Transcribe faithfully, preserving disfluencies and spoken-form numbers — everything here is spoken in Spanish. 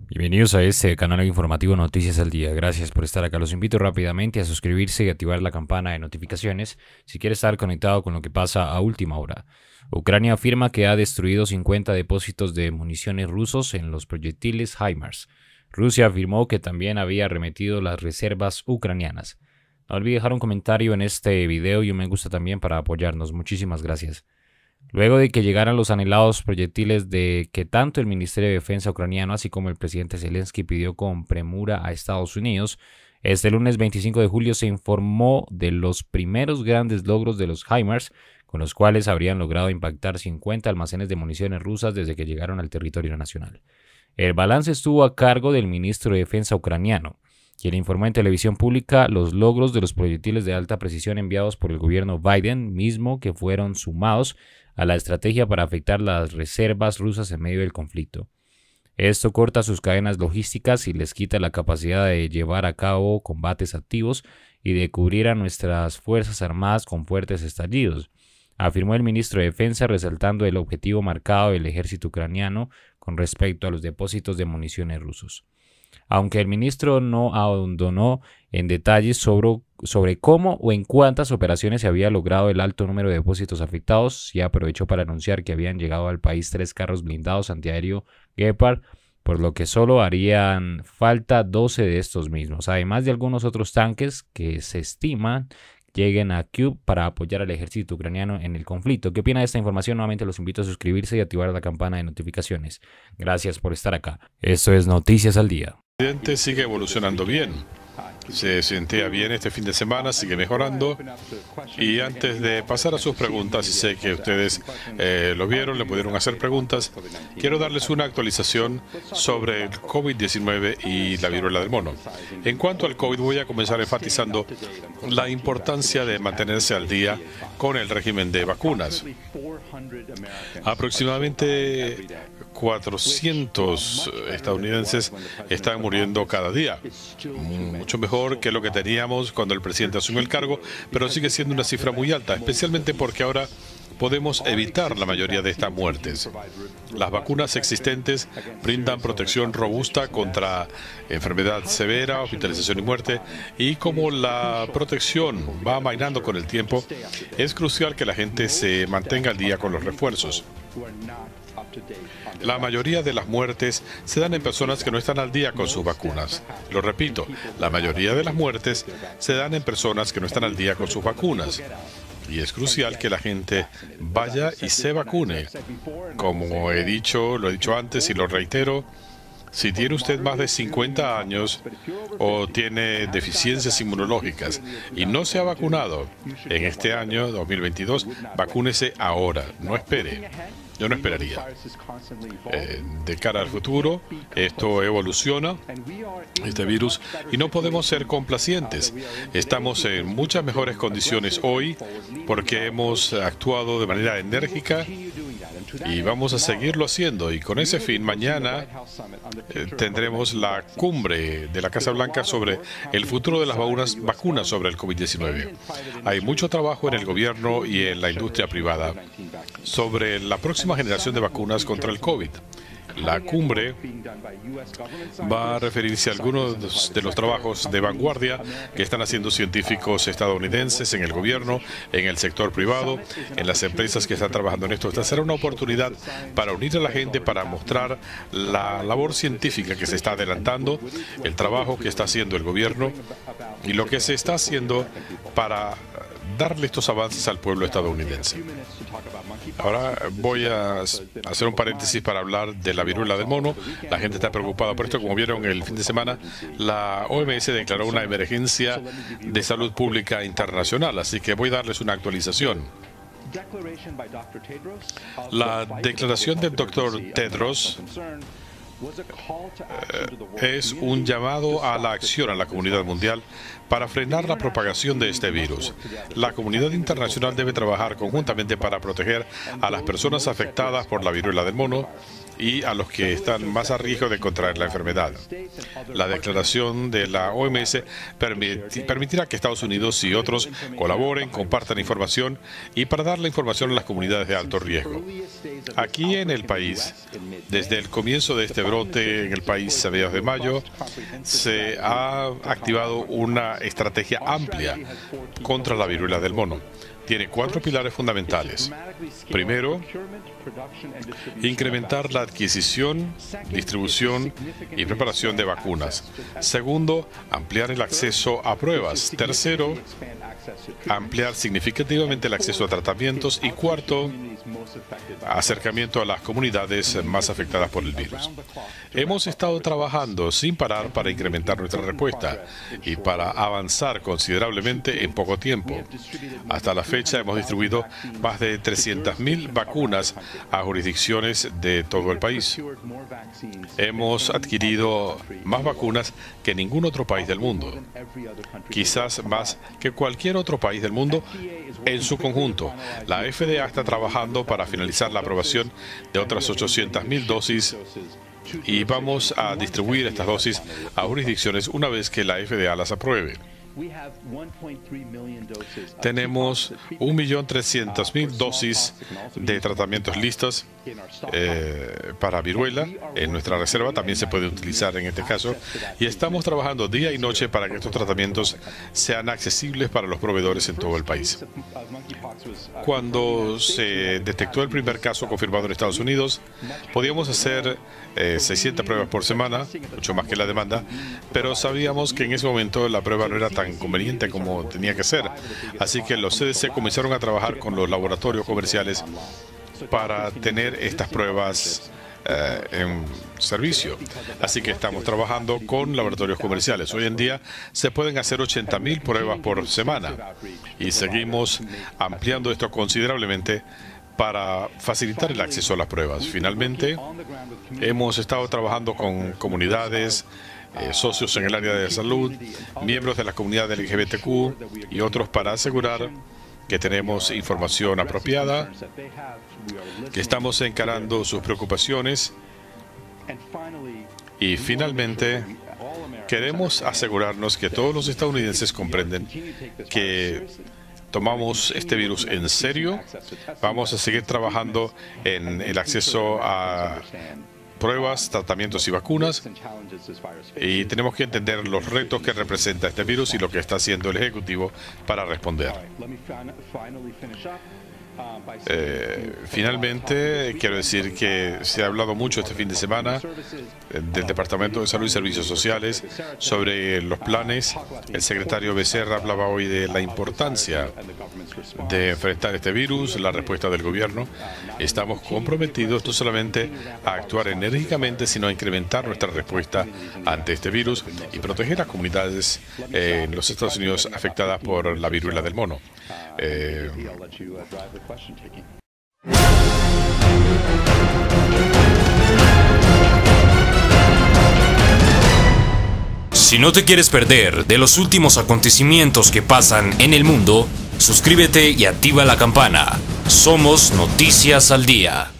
Bienvenidos a este canal informativo Noticias al Día. Gracias por estar acá. Los invito rápidamente a suscribirse y activar la campana de notificaciones si quieres estar conectado con lo que pasa a última hora. Ucrania afirma que ha destruido cincuenta depósitos de municiones rusos en los proyectiles HIMARS. Rusia afirmó que también había arremetido las reservas ucranianas. No olvide dejar un comentario en este video y un me gusta también para apoyarnos. Muchísimas gracias. Luego de que llegaran los anhelados proyectiles de que tanto el Ministerio de Defensa ucraniano así como el presidente Zelensky pidió con premura a Estados Unidos, este lunes veinticinco de julio se informó de los primeros grandes logros de los HIMARS, con los cuales habrían logrado impactar cincuenta almacenes de municiones rusas desde que llegaron al territorio nacional. El balance estuvo a cargo del ministro de Defensa ucraniano, quien informó en televisión pública los logros de los proyectiles de alta precisión enviados por el gobierno Biden, mismo que fueron sumados a la estrategia para afectar las reservas rusas en medio del conflicto. Esto corta sus cadenas logísticas y les quita la capacidad de llevar a cabo combates activos y de cubrir a nuestras fuerzas armadas con fuertes estallidos, afirmó el ministro de Defensa, resaltando el objetivo marcado del ejército ucraniano con respecto a los depósitos de municiones rusos. Aunque el ministro no abandonó en detalles sobre, sobre cómo o en cuántas operaciones se había logrado el alto número de depósitos afectados, sí aprovechó para anunciar que habían llegado al país tres carros blindados antiaéreo Gepard, por lo que solo harían falta doce de estos mismos, además de algunos otros tanques que se estiman lleguen a Kyiv para apoyar al ejército ucraniano en el conflicto. ¿Qué opina de esta información? Nuevamente los invito a suscribirse y activar la campana de notificaciones. Gracias por estar acá. Esto es Noticias al Día. El presidente sigue evolucionando bien. Se sentía bien este fin de semana, sigue mejorando. Y antes de pasar a sus preguntas, y sé que ustedes eh, lo vieron, le pudieron hacer preguntas, quiero darles una actualización sobre el COVID diecinueve y la viruela del mono. En cuanto al COVID, voy a comenzar enfatizando la importancia de mantenerse al día con el régimen de vacunas. Aproximadamente cuatrocientos estadounidenses están muriendo cada día. Mucho mejor que lo que teníamos cuando el presidente asumió el cargo, pero sigue siendo una cifra muy alta, especialmente porque ahora podemos evitar la mayoría de estas muertes. Las vacunas existentes brindan protección robusta contra enfermedad severa, hospitalización y muerte, y como la protección va amainando con el tiempo, es crucial que la gente se mantenga al día con los refuerzos. La mayoría de las muertes se dan en personas que no están al día con sus vacunas. Lo repito, la mayoría de las muertes se dan en personas que no están al día con sus vacunas. Y es crucial que la gente vaya y se vacune. Como he dicho, lo he dicho antes y lo reitero, si tiene usted más de cincuenta años o tiene deficiencias inmunológicas y no se ha vacunado en este año dos mil veintidós, vacúnese ahora, no espere. Yo no esperaría. Eh, de cara al futuro, esto evoluciona, este virus, y no podemos ser complacientes. Estamos en muchas mejores condiciones hoy porque hemos actuado de manera enérgica y vamos a seguirlo haciendo. Y con ese fin, mañana eh, tendremos la cumbre de la Casa Blanca sobre el futuro de las vacunas, vacunas sobre el COVID diecinueve. Hay mucho trabajo en el gobierno y en la industria privada sobre la próxima generación de vacunas contra el COVID. La cumbre va a referirse a algunos de los trabajos de vanguardia que están haciendo científicos estadounidenses en el gobierno, en el sector privado, en las empresas que están trabajando en esto. Esta será una oportunidad para unir a la gente, para mostrar la labor científica que se está adelantando, el trabajo que está haciendo el gobierno y lo que se está haciendo para darle estos avances al pueblo estadounidense. Ahora voy a hacer un paréntesis para hablar de la viruela del mono. La gente está preocupada por esto. Como vieron el fin de semana, la O M S declaró una emergencia de salud pública internacional, así que voy a darles una actualización. La declaración del doctor Tedros Eh, es un llamado a la acción a la comunidad mundial para frenar la propagación de este virus. La comunidad internacional debe trabajar conjuntamente para proteger a las personas afectadas por la viruela del mono y a los que están más a riesgo de contraer la enfermedad. La declaración de la O M S permiti- permitirá que Estados Unidos y otros colaboren, compartan información y para dar la información a las comunidades de alto riesgo. Aquí en el país, desde el comienzo de este brote en el país a mediados de mayo, se ha activado una estrategia amplia contra la viruela del mono. Tiene cuatro pilares fundamentales. Primero, incrementar la adquisición, distribución y preparación de vacunas. Segundo, ampliar el acceso a pruebas. Tercero, ampliar significativamente el acceso a tratamientos. Y cuarto, acercamiento a las comunidades más afectadas por el virus. Hemos estado trabajando sin parar para incrementar nuestra respuesta y para avanzar considerablemente en poco tiempo. Hasta la fecha hemos distribuido más de trescientas mil vacunas a jurisdicciones de todo el país. Hemos adquirido más vacunas que ningún otro país del mundo, quizás más que cualquier otro país del mundo en su conjunto. La F D A está trabajando para finalizar la aprobación de otras ochocientas mil dosis y vamos a distribuir estas dosis a jurisdicciones una vez que la F D A las apruebe. Tenemos un millón trescientas mil dosis de tratamientos listas eh, para viruela en nuestra reserva. También se puede utilizar en este caso. Y estamos trabajando día y noche para que estos tratamientos sean accesibles para los proveedores en todo el país. Cuando se detectó el primer caso confirmado en Estados Unidos, podíamos hacer eh, seiscientas pruebas por semana, mucho más que la demanda, pero sabíamos que en ese momento la prueba no era tan conveniente como tenía que ser. Así que los C D C comenzaron a trabajar con los laboratorios comerciales para tener estas pruebas eh, en servicio. Así que estamos trabajando con laboratorios comerciales. Hoy en día se pueden hacer ochenta mil pruebas por semana y seguimos ampliando esto considerablemente para facilitar el acceso a las pruebas. Finalmente, hemos estado trabajando con comunidades, Eh, socios en el área de salud, miembros de la comunidad L G B T Q y otros para asegurar que tenemos información apropiada, que estamos encarando sus preocupaciones y finalmente queremos asegurarnos que todos los estadounidenses comprenden que tomamos este virus en serio. Vamos a seguir trabajando en el acceso a pruebas, tratamientos y vacunas, y tenemos que entender los retos que representa este virus y lo que está haciendo el Ejecutivo para responder. Eh, finalmente, quiero decir que se ha hablado mucho este fin de semana eh, del Departamento de Salud y Servicios Sociales sobre los planes. El secretario Becerra hablaba hoy de la importancia de enfrentar este virus, la respuesta del gobierno. Estamos comprometidos no solamente a actuar enérgicamente, sino a incrementar nuestra respuesta ante este virus y proteger a comunidades eh, en los Estados Unidos afectadas por la viruela del mono. Eh, Si no te quieres perder de los últimos acontecimientos que pasan en el mundo, suscríbete y activa la campana. Somos Noticias al Día.